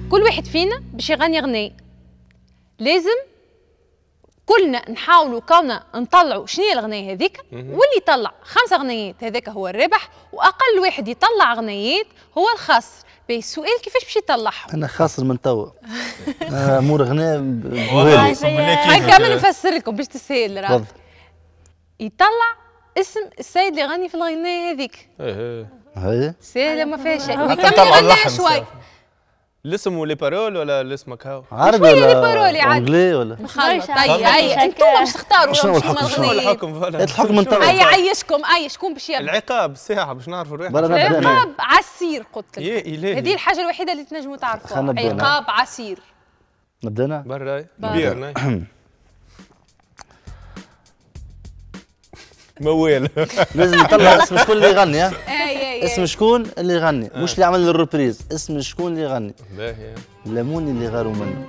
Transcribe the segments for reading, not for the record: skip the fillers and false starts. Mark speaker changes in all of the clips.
Speaker 1: كل واحد فينا باش يغني غنية، لازم كلنا نحاولوا كوننا نطلعوا شنو هي الغنية هذيك، واللي يطلع 5 غنيات هذاك هو الربح، واقل واحد يطلع غنيات هو الخاسر. باهي السؤال كيفاش باش يطلعهم؟
Speaker 2: انا خاسر من توا. امور غناء
Speaker 1: هكا ما نفسر لكم باش تسهل. راه يطلع اسم السيد اللي غني في الغنية هذيك.
Speaker 2: هي
Speaker 1: سهلة ما فيها شيء، ويكمل غنية شوي.
Speaker 3: الاسم ولي بارول ولا الاسم هكا؟
Speaker 2: عربي ولا انجلي ولا
Speaker 1: مخلط؟ هيا انتم باش تختاروا
Speaker 2: شنو الحكم؟ الحكم من توا.
Speaker 1: هيا عيشكم، شكون باش يبدا؟
Speaker 3: العقاب الساعة باش نعرفوا الواحد.
Speaker 1: العقاب عسير قلت لك.
Speaker 3: يا إلهي
Speaker 1: هذه الحاجة الوحيدة اللي تنجموا تعرفوها، عقاب عسير.
Speaker 2: نبدانا؟
Speaker 3: برا كبير. موال.
Speaker 2: لازم نطلع اسم شكون اللي يغني. اسم شكون اللي يغني، مش اللي عمل الروبريز، اسم شكون اللي يغني. لموني اللي غاروا منه.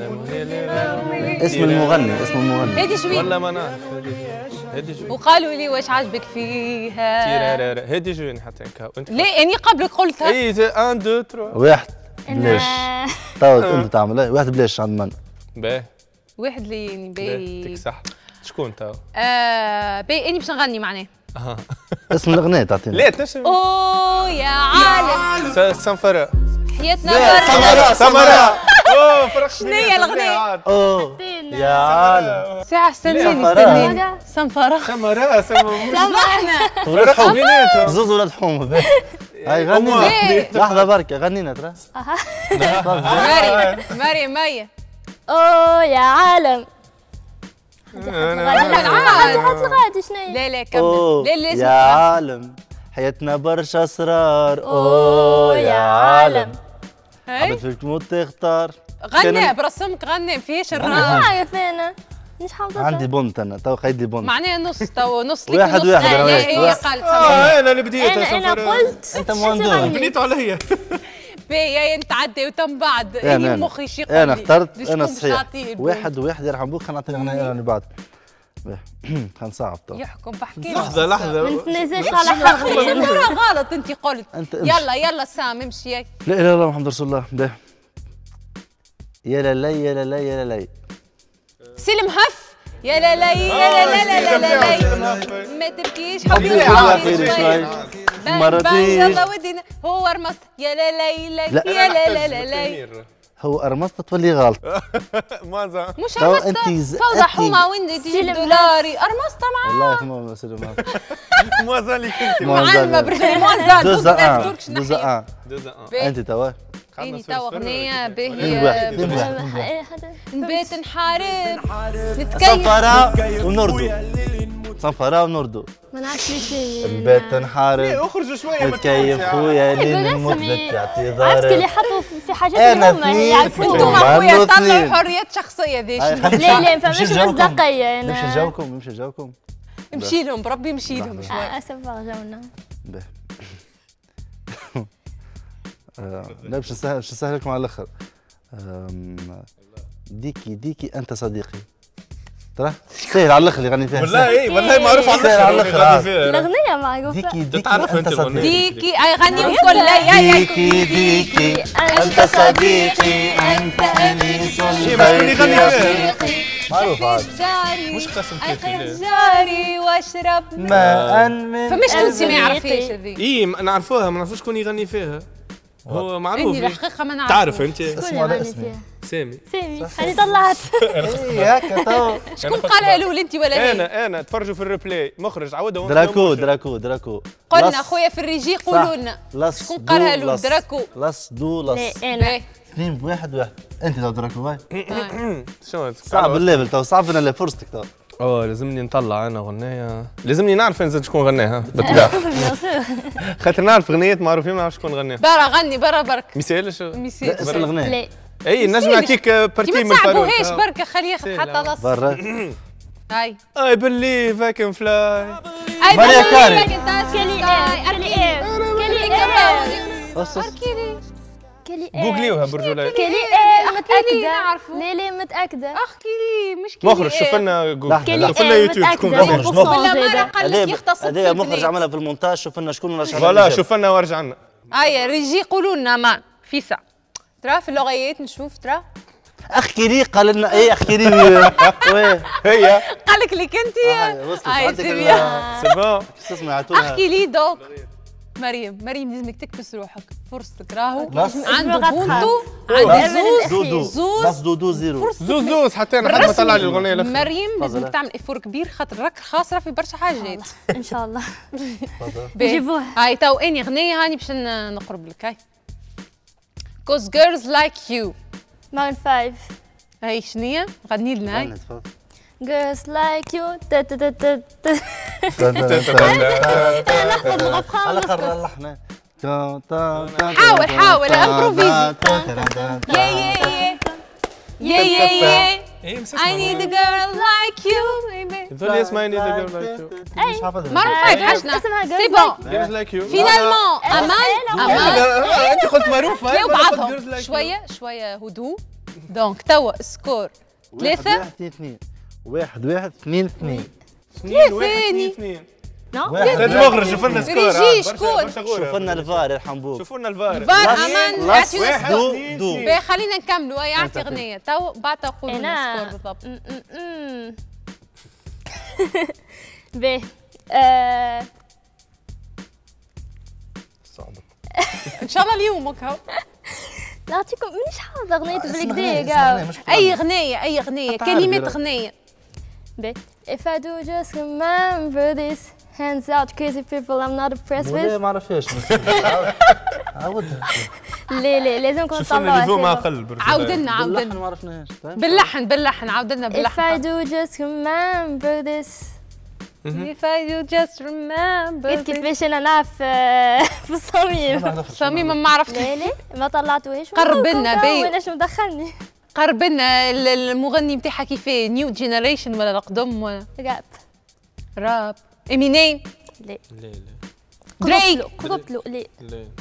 Speaker 2: اسم المغني.
Speaker 1: هذه شوي
Speaker 3: والله ما نعرف. هذه شوي
Speaker 1: وقالوا لي واش عجبك فيها.
Speaker 3: هذه شوي نحط هكا.
Speaker 1: لا اني قبلك قلتها.
Speaker 3: اي 1 2 3
Speaker 2: واحد بلاش. تو انت تعمل واحد بلاش عند من؟
Speaker 3: باهي
Speaker 1: واحد ليني باهي.
Speaker 3: يعطيك صح. شكون تو؟
Speaker 1: باهي اني باش نغني معناه.
Speaker 2: اسم الاغنيه تعطينا.
Speaker 3: لا تنجم.
Speaker 1: اوه يا عالم
Speaker 3: سنفرة.
Speaker 1: حياتنا برا.
Speaker 3: سمرة. اوه فرق.
Speaker 1: شنو هي الاغنيه؟
Speaker 2: اوه يا عالم.
Speaker 1: ساعة استنيني. صنفرة.
Speaker 3: سمرة.
Speaker 1: سامحنا.
Speaker 2: ولاد حوم. زوز ولاد حوم. هاي غنينا. لحظة بركة غنينا ترى.
Speaker 1: مريم مية.
Speaker 4: اوه يا عالم. حط الغادي شنو هي؟
Speaker 1: لا كمل. لا
Speaker 2: يا عالم حياتنا برشا اسرار. اوه يا عالم عبد فيك تموت تختار.
Speaker 1: غنى برسمك غنى فيهاش الراء.
Speaker 4: نعرف انا مش حافظتها.
Speaker 2: عندي بونت انا تو قيد لي بونت.
Speaker 1: معناها نص تو نص لك
Speaker 2: واحد
Speaker 1: ونص.
Speaker 2: انا
Speaker 1: هي قالت
Speaker 3: انا اللي بديت.
Speaker 4: انا قلت
Speaker 2: انت مهندور.
Speaker 3: بنيتوا عليا.
Speaker 1: باهي انت عدي وتم بعد. اني مخي شي يقول لي.
Speaker 2: انا اخترت انا صحيح. واحد يرحم بوك. خلينا نعطيك انا اللي بعد. خلينا نصعب تو.
Speaker 1: يحكم بحكي
Speaker 3: لحظة
Speaker 4: ما نتنازلش على حقي.
Speaker 1: غلط انت قلت. يلا سام امشي.
Speaker 2: لا اله الا الله محمد رسول الله. باهي يا للي يا للي يا للي.
Speaker 1: سلم هف. يا للي يا للي ما تبكيش حبيبي مرتين يلا ودينا هو رمست. يا للي يا للي
Speaker 2: هو ارمسطة تولي غلط.
Speaker 3: مازا
Speaker 1: مش ارمسطة. فوضى حومة وين تجيب دولاري. ارمسطة معاه
Speaker 2: والله ما سلم.
Speaker 3: مازا اللي كنت
Speaker 1: معلمة برشا. مازا
Speaker 2: دوزا انت توا.
Speaker 1: اني توا اغنية باهية. نبات نحارب نتكيف.
Speaker 2: صنفرة ونردو.
Speaker 4: ما نعرفش ليش هي.
Speaker 2: نبات نحارب.
Speaker 3: اخرجوا شوية.
Speaker 2: نتكيف خويا لين نموت باعتذار.
Speaker 4: عرفت اللي حطوا في حاجات اللي هما يعرفوها.
Speaker 1: انتم اخويا طلعوا حريات شخصية ذي.
Speaker 4: لا ما فماش مصداقية.
Speaker 2: نمشي نجاوبكم.
Speaker 1: امشي لهم بربي امشي لهم شوي.
Speaker 4: اسف رجعونا.
Speaker 2: لا باش نسهل لكم على الاخر. ديكي انت صديقي. ترى سهل على الاخر اللي غني فيها.
Speaker 3: والله معروف على الاخر.
Speaker 4: الاغنيه معروفه.
Speaker 2: ديكي
Speaker 3: تعرف انت الاغنيه.
Speaker 1: ديكي غني الكل.
Speaker 2: ديكي انت صديقي انت انيس
Speaker 3: بيتي.
Speaker 2: معروف هذا.
Speaker 3: مش قسم كيف
Speaker 1: جاري واشرب
Speaker 2: ماء من.
Speaker 1: فمش انت ما يعرفيش هذه.
Speaker 3: نعرفوها ما نعرفوش شكون يغني فيها. هو معروف.
Speaker 1: اني الحقيقه ما نعرف.
Speaker 3: تعرف انت
Speaker 4: اسمه هذا اسمي.
Speaker 3: سامي.
Speaker 4: هاني طلعت.
Speaker 2: هكا تو.
Speaker 1: شكون قالها له انت ولا هي؟
Speaker 3: انا تفرجوا في الريبلاي مخرج عودها.
Speaker 2: دراكو
Speaker 1: قلنا خويا في الريجي قولوا لنا شكون قالها له. دراكو
Speaker 2: دو
Speaker 4: انا
Speaker 2: 2 1 انت تو دراكو باي.
Speaker 3: شنو
Speaker 2: صعب الليفل تو. صعب انا فرصتك تو.
Speaker 3: لازمني نطلع انا غنية. لازمني نعرف نزيد شكون غناها بالطبيعة. خاطر نعرف غنيات معروفين ما نعرف شكون غناها.
Speaker 1: برا غني برا برك.
Speaker 3: ما يسالش.
Speaker 2: اسم الاغنية.
Speaker 3: اي نجم نعطيك بارتي من الفاروق.
Speaker 1: ما تصعبوهاش برك خليه ياخذ حتى نص.
Speaker 2: برا.
Speaker 1: اي
Speaker 3: بليف اي كان فلاي.
Speaker 2: ماريا كاري.
Speaker 3: جوجليوها برجوله.
Speaker 4: كلي متأكدة. لا متأكدة.
Speaker 1: احكي لي مش كلي.
Speaker 3: مخرج شوف لنا جوجل.
Speaker 4: شوف لنا يوتيوب شكون
Speaker 2: هذا مخرج عملها في المونتاج. شوف لنا شكون.
Speaker 3: فوالا شوف لنا وارجع لنا.
Speaker 1: ريجي قولوا لنا ما في ساعة. ترى في اللغيات نشوف ترى.
Speaker 2: احكي لي قال لنا ايه احكي لي
Speaker 3: هي
Speaker 1: قال لك ليك انت
Speaker 2: وصلت
Speaker 1: هاي
Speaker 2: عندك
Speaker 1: سيبيا.
Speaker 3: سي بون.
Speaker 2: شو اسمها عطولها
Speaker 1: احكي لي دوك. مريم لازمك تكبس روحك، فرصتك راهو
Speaker 2: بس.
Speaker 1: عنده بونتو،
Speaker 2: بس.
Speaker 1: عنده
Speaker 2: دودو
Speaker 1: زوز
Speaker 2: بس دودو زيرو
Speaker 3: زوز حتى انا حد ما طلع لي الاغنيه الاخرى.
Speaker 1: مريم لازمك تعمل افور كبير خاطر راك خاسره في برشا حاجات.
Speaker 4: ان شاء الله
Speaker 1: باهي.
Speaker 4: نجيبوها.
Speaker 1: هاي تو اني اغنيه هاني باش نقرب لك. هاي Cause girls like you.
Speaker 4: Maroon 5.
Speaker 1: هاي شنية؟ غني لنا هاي.
Speaker 4: Girls like you.
Speaker 2: على خر اللحن
Speaker 1: حاول امبروفيزي. يا I need a girl like you baby.
Speaker 3: يقول لي اسمعي نيد جيرل لايك يو.
Speaker 2: مش حافظها
Speaker 1: مرة فايت حشنا.
Speaker 4: اسمها
Speaker 1: سي
Speaker 4: Girls
Speaker 1: بون.
Speaker 3: جيرلز لايك يو.
Speaker 1: فينالمون امان
Speaker 3: انت قلت معروف هاي.
Speaker 1: ياو بعضهم شوية هدوء. دونك توا سكور 3
Speaker 2: 1 2 2
Speaker 1: ثاني.
Speaker 3: ثلاث مغرب شوف لنا سكور.
Speaker 1: ريجي شكون؟
Speaker 2: شوف لنا الفار يرحم بوك
Speaker 3: شوفوا لنا الفار.
Speaker 1: فار امان
Speaker 2: لاس
Speaker 1: يعطيونا
Speaker 2: دو
Speaker 1: سكور.
Speaker 2: دو
Speaker 1: باهي خلينا نكملوا. يعطي اغنية تو بعد تقول لنا
Speaker 4: أنا.
Speaker 1: السكور بالضبط.
Speaker 4: باهي
Speaker 1: ان شاء الله اليوم هكا.
Speaker 4: نعطيكم مش حافظة أغنية بالكدا كاع.
Speaker 1: اي اغنية كلمات اغنية.
Speaker 4: باهي If I do just remember this hands out crazy people I'm not impressed
Speaker 2: ولا
Speaker 4: with.
Speaker 2: ما عرفهاش عاودها
Speaker 4: لا لازمكم
Speaker 3: شوف لنا اللي
Speaker 4: تطلعوها.
Speaker 3: ما اقل.
Speaker 1: عاودلنا
Speaker 2: ما عرفناهاش
Speaker 1: باللحن عاودلنا
Speaker 4: If I
Speaker 1: باللحن.
Speaker 4: do just remember this.
Speaker 1: If I do just remember
Speaker 4: قلت كيفاش أنا نعرف في الصميم.
Speaker 1: صميم ما عرفت.
Speaker 4: لا ما طلعتوهاش.
Speaker 1: قرب لنا باهي.
Speaker 4: ويناش مدخلني.
Speaker 1: قرب لنا المغني نتاعها كيفاه نيو جينيريشن ولا القدم ولا
Speaker 4: راب.
Speaker 1: امينيم.
Speaker 4: لا
Speaker 1: دريك.
Speaker 4: قربت له لا.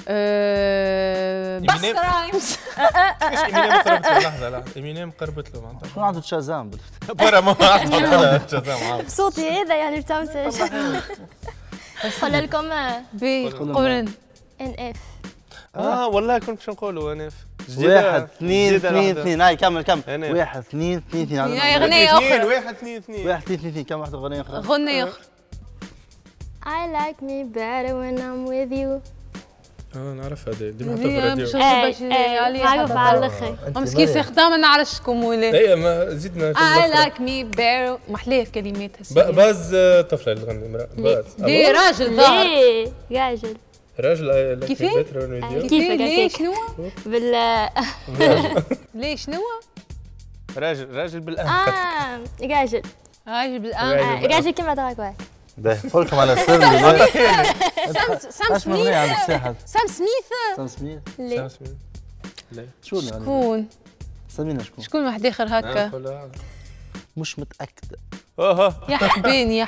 Speaker 1: بس رايمز.
Speaker 3: امينيم قربت له. لحظه امينيم قربت له معناتها.
Speaker 2: شكون عنده تشازام
Speaker 3: برا ما عنده شازام.
Speaker 4: بصوتي هذا يعني بتمسش. قلنا لكم
Speaker 1: قولن
Speaker 4: ان اف.
Speaker 3: والله كنت باش نقولوا انا
Speaker 2: 1 2 2 2 هاي كمل 1 2 2 2
Speaker 1: هاي اغنية اخرى.
Speaker 3: 1 2 2
Speaker 2: 1 2 2 كم واحدة اغنية اخرى؟
Speaker 1: اغنية اخرى.
Speaker 4: I like me better when I'm with you.
Speaker 3: نعرف هذا ديما حتى في الراديو.
Speaker 4: عارف على الاخر.
Speaker 1: مسكين في خدام ما نعرفش شكون ولا.
Speaker 3: اي ما زدنا.
Speaker 1: I like me better محلاه في كلماتها.
Speaker 3: باز طفله اللي تغني امراه. باز
Speaker 1: دي راجل ظاهر.
Speaker 4: راجل.
Speaker 3: راجل
Speaker 1: كيفاه؟
Speaker 4: كيفك
Speaker 1: ليه شنو؟
Speaker 4: بال
Speaker 1: ليه شنو؟
Speaker 3: راجل بالأهل.
Speaker 4: راجل.
Speaker 1: راجل بالآن.
Speaker 4: راجل كيما دراك واحد.
Speaker 2: باهي قولكم على السر اللي
Speaker 1: سام سميث. سام سميث.
Speaker 4: لا.
Speaker 1: شكون؟
Speaker 2: سمينا شكون؟
Speaker 1: شكون واحد اخر هكا؟
Speaker 2: مش متأكدة.
Speaker 1: يا حبيني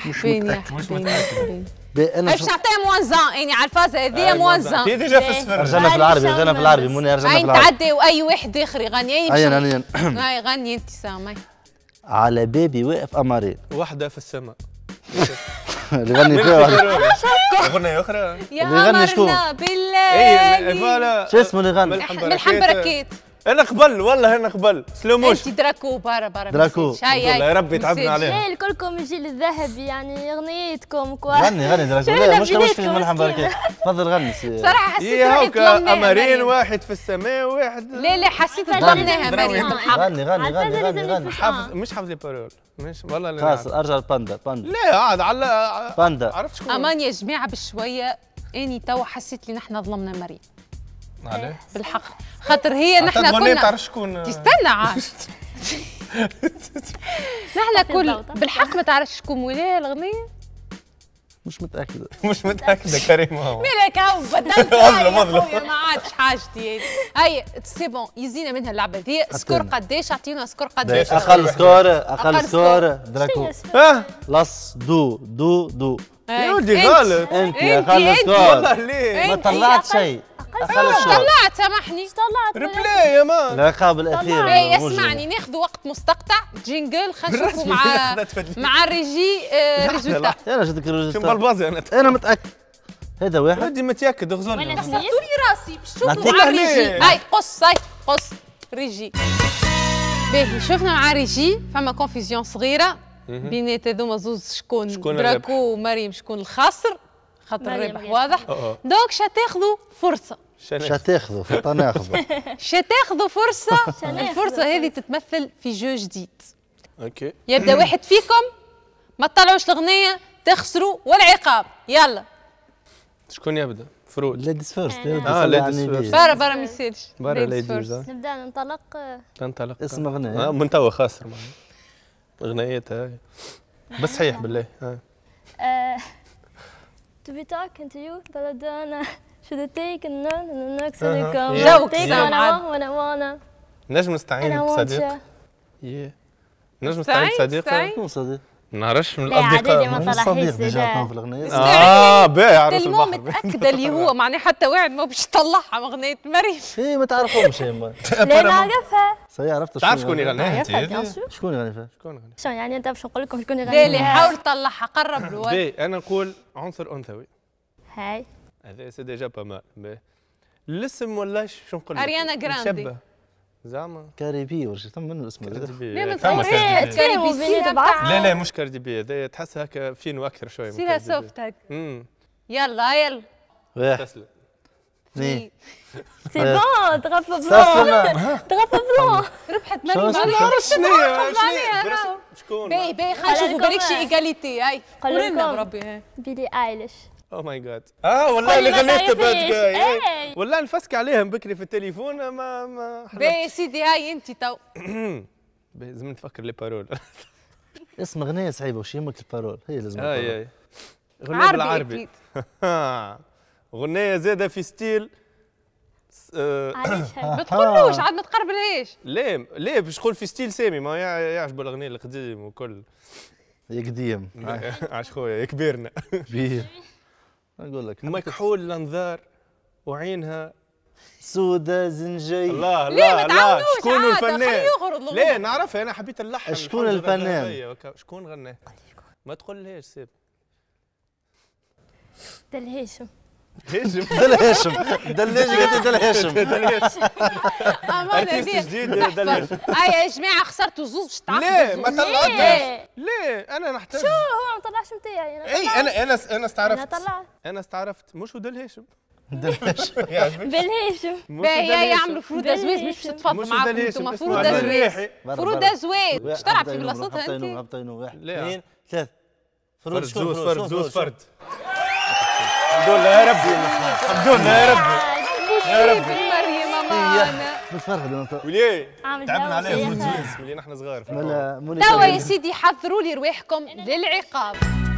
Speaker 2: انا
Speaker 1: باش نعطيها موانزان يعني على الفازة هذه موانزان.
Speaker 3: هي ديجا في الصفر.
Speaker 2: رجعنا في العربي منى رجعنا في العربي.
Speaker 1: تعدي واي واحد اخر يغني.
Speaker 2: هيا
Speaker 1: هاي غني انت سامي.
Speaker 2: على بابي واقف قمرين.
Speaker 3: واحدة في السماء.
Speaker 2: اللي غني فيها واحدة.
Speaker 3: أغنية أخرى.
Speaker 1: يا
Speaker 2: غني شكون؟
Speaker 1: قمرنا بالله.
Speaker 3: فوالا.
Speaker 2: شو اسمه اللي غني؟
Speaker 1: ملحم بركات.
Speaker 3: انا قبل والله انا قبل سلوموش.
Speaker 1: انت دراكو برا
Speaker 2: دراكو.
Speaker 3: والله يا ربي تعبنا عليه.
Speaker 4: لا كلكم الجيل الذهبي يعني اغنيتكم
Speaker 2: غني دراكو. لا مش ملحم بركات. تفضل غني.
Speaker 1: صراحه حسيت روحي ظلمناها.
Speaker 3: قمرين واحد في السماء وواحد.
Speaker 1: لا حسيت ظلمناها مريم بالحق.
Speaker 2: غني
Speaker 3: حافظ مش حافظ البارول مش والله لا.
Speaker 2: خلاص ارجع الباندا.
Speaker 3: لا عاد على
Speaker 2: باندا.
Speaker 3: عرفت شكون؟
Speaker 1: امان يا جماعه بشويه اني توا حسيت لي نحن ظلمنا مريم.
Speaker 3: عليه؟
Speaker 1: بالحق خاطر هي نحن
Speaker 3: كنا تعرف شكون
Speaker 1: تستنى عاد. نحن كل بالحق ما تعرفش شكون مولاها الأغنية؟
Speaker 2: مش متأكدة.
Speaker 3: مش متأكدة كريم هو.
Speaker 1: مالك هاو بدلت ما عادش حاجتي هاي سي بون يزينا منها اللعبة ذي. سكور قداش؟ اعطينا سكور قداش؟
Speaker 2: أقل سكور دراكو. لص دو.
Speaker 3: يا ولدي غلط.
Speaker 2: أنت أقل سكور.
Speaker 3: والله ليه؟
Speaker 2: ما طلعت شيء.
Speaker 1: طلعت سامحني.
Speaker 3: ريبلاي يا مان.
Speaker 2: العقاب الأخير.
Speaker 1: اسمعني ناخذ وقت مستقطع جينجل خلينا نشوفوا مع الريجي ريزولتا.
Speaker 2: أنا جاتك الريزولتا.
Speaker 3: شو بالبازي
Speaker 2: أنا متأكد. هذا واحد.
Speaker 3: ودي متأكد اغزرني.
Speaker 1: وين راسي باش تشوفوا مع الريجي. هاي قص هاي قص ريجي. باهي شفنا مع ريجي فما كونفيزيون صغيره بينات هذوما زوز شكون دراكو ومريم شكون الخاسر خاطر الرابح واضح. دونك شتاخذوا فرصه.
Speaker 2: شتاخذوا ناخذوا.
Speaker 1: شتاخذوا فرصه. الفرصه هذه تتمثل في جو جديد.
Speaker 3: اوكي.
Speaker 1: يبدا واحد فيكم ما تطلعوش الاغنيه تخسروا والعقاب. يلا.
Speaker 3: شكون يبدا؟ فروج.
Speaker 2: ليديز فيرست.
Speaker 3: ليديز فيرست.
Speaker 1: برا ما يصيرش.
Speaker 3: برا ليديز.
Speaker 4: نبدا ننطلق.
Speaker 2: اسم اغنيه.
Speaker 3: من توا خاسر اغنيتها هاي. بس صحيح بالله.
Speaker 4: To be talking to you that I done should have taken none and the next one come.
Speaker 1: جاوك
Speaker 4: وانا
Speaker 3: نجم نستعين بصديق. نجم نستعين بصديق.
Speaker 2: شنو صديق؟
Speaker 3: ما نعرفش من
Speaker 4: الأصدقاء. لا عادي
Speaker 2: ما
Speaker 4: طلعهاش
Speaker 2: ديجا في الاغنيه.
Speaker 3: باهي عرس
Speaker 1: المهم
Speaker 3: البحر.
Speaker 1: متاكده اللي هو معناه حتى واحد ما باش يطلعها اغنيه مريم.
Speaker 2: ايه ما تعرفهمش يما.
Speaker 4: لا نعرفها.
Speaker 2: صحيح عرفت
Speaker 3: تعرف شكون يغنيها انت؟
Speaker 2: شكون يغني فيها؟
Speaker 3: شكون يغني؟
Speaker 4: شلون يعني انت باش نقول لكم شكون يغني؟
Speaker 1: لا حاول تطلعها قرب له.
Speaker 3: باهي انا نقول عنصر انثوي.
Speaker 4: هاي
Speaker 3: هذا سي ديجا با مال. باهي الاسم ولا شو نقول لك؟
Speaker 1: اريانا جراندي.
Speaker 3: زعما
Speaker 2: كاريبي ولا ثم منه اسمه.
Speaker 1: لا ما تصوريش كاريبي
Speaker 3: لا لا مش كاردي بي هذا تحس هكا فينو اكثر شويه.
Speaker 1: سيرها سوفت هكا. يلا
Speaker 2: واحد اثنين
Speaker 4: سي بون تغفى بلون. تغفى بلون.
Speaker 1: ربحت مريم.
Speaker 3: ما نعرفش شنو شكون.
Speaker 1: باهي خلينا نشوفوا بالك شي ايغاليتي. هاي قولنا بربي.
Speaker 4: بيلي ايليش.
Speaker 3: او ماي جاد. والله اللي غنيت باد جاي. والله نفسك عليهم بكري في التليفون ما
Speaker 1: باهي سيدي هاي انت تو.
Speaker 3: لازم نفكر لي بارول.
Speaker 2: اسم اغنيه صعيبه وش يهمك البارول هي لازم.
Speaker 3: اي اغنيه بالعربي. اغنيه زاده في ستيل.
Speaker 4: علاش
Speaker 1: ما تقولوش عاد ما تقربلهاش.
Speaker 3: ليه باش تقول في ستيل سامي ما يعجبوا الاغنيه القديم وكل.
Speaker 2: يا قديم.
Speaker 3: عاش خويا يا كبيرنا.
Speaker 2: بيه نقول لك
Speaker 3: مكحول الانظار وعينها
Speaker 2: سودة زنجي.
Speaker 3: الله
Speaker 1: لا
Speaker 3: لا شكون
Speaker 1: عادة.
Speaker 3: الفنان؟
Speaker 1: يغرض
Speaker 3: ليه نعرفها انا حبيت اللحن.
Speaker 2: شكون الفنان؟
Speaker 3: شكون غناه؟ ما تقولهاش سيب.
Speaker 4: دل هاشم.
Speaker 2: دل هاشم. دل هاشم.
Speaker 3: ارتيست جديد دل هاشم.
Speaker 1: يا جماعه خسرتوا زوز باش تعرفوا.
Speaker 3: ليه ما طلعتش؟ ليه انا نحتاج.
Speaker 4: شو هو ما طلعش نتاعي.
Speaker 3: اي انا استعرفت.
Speaker 4: انا
Speaker 3: استعرفت مش دل هاشم.
Speaker 4: بالهاشم.
Speaker 1: باهي يعملوا فروده زويز مش تتفضل معاكم انتم. فروده زويز. فروده زويز باش تلعب في بلاصتها انت.
Speaker 2: هبطينو واحد
Speaker 3: اثنين
Speaker 2: ثلاثة.
Speaker 3: فرد زوز. الحمد لله يا ربي. الحمد لله يا ربي. يا ربي.
Speaker 1: مريم معانا.
Speaker 2: متفرغ
Speaker 3: وليه تعبنا عليه فرد زويز ملي نحن صغار.
Speaker 1: توا يا سيدي حضروا لي رواحكم للعقاب.